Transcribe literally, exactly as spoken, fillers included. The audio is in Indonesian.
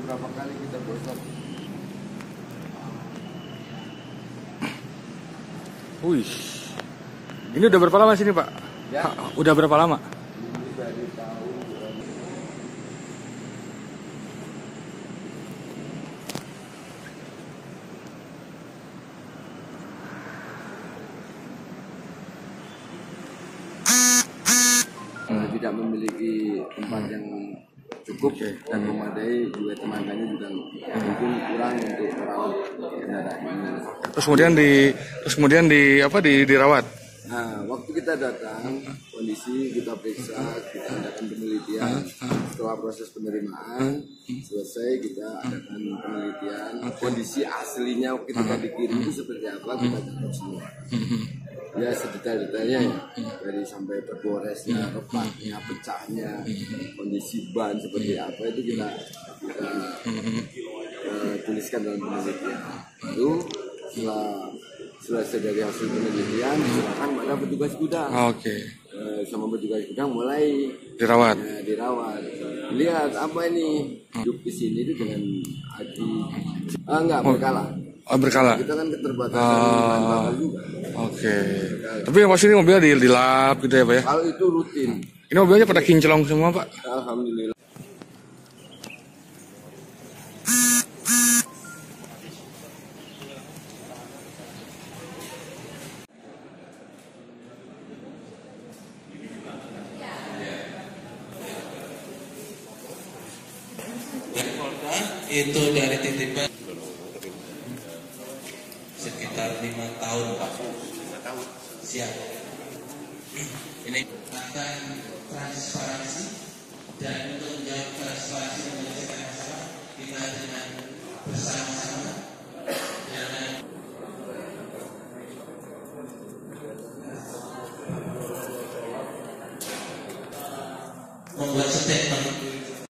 beberapa kali kita proses. Wih, ini udah berapa lama sini Pak? Ya. Ha, udah berapa lama? Ini dari tahun tidak memiliki tempat yang cukup dan memadai, juga tenaganya juga mungkin kurang untuk orang kendaraan ini. Terus kemudian di terus kemudian di apa di dirawat? Nah, waktu kita datang, kondisi kita periksa, kita adakan penelitian. Setelah proses penerimaan selesai, kita adakan penelitian. Kondisi aslinya ketika dikirim itu seperti apa, kita catat semua. Ya sedetail-detailnya ya, dari sampai bergoresnya, retaknya, pecahnya, kondisi ban seperti apa itu kita kita uh, tuliskan dalam penelitian. Lalu setelah selesai dari hasil penelitian, silakan pada petugas gudang. Oke. Uh, sama petugas gudang mulai Dirawat. Ya, dirawat. Lihat apa ini hidup di sini itu dengan aki. Ah enggak berkala. Oh, berkala. Kita kan keterbatasan bahan bakar juga. Oke. Tapi yang pasti ini mobilnya di, di lap gitu ya Pak ya? Kalau itu rutin. Ini mobilnya pada kinclong semua Pak? Alhamdulillah. Itu dari titipan sekitar lima tahun Pak. lima tahun. Siap. Ini akan transparansi dan untuk menjawab transparansi menyelesaikan masalah kita dengan bersama-sama jangan membuat statement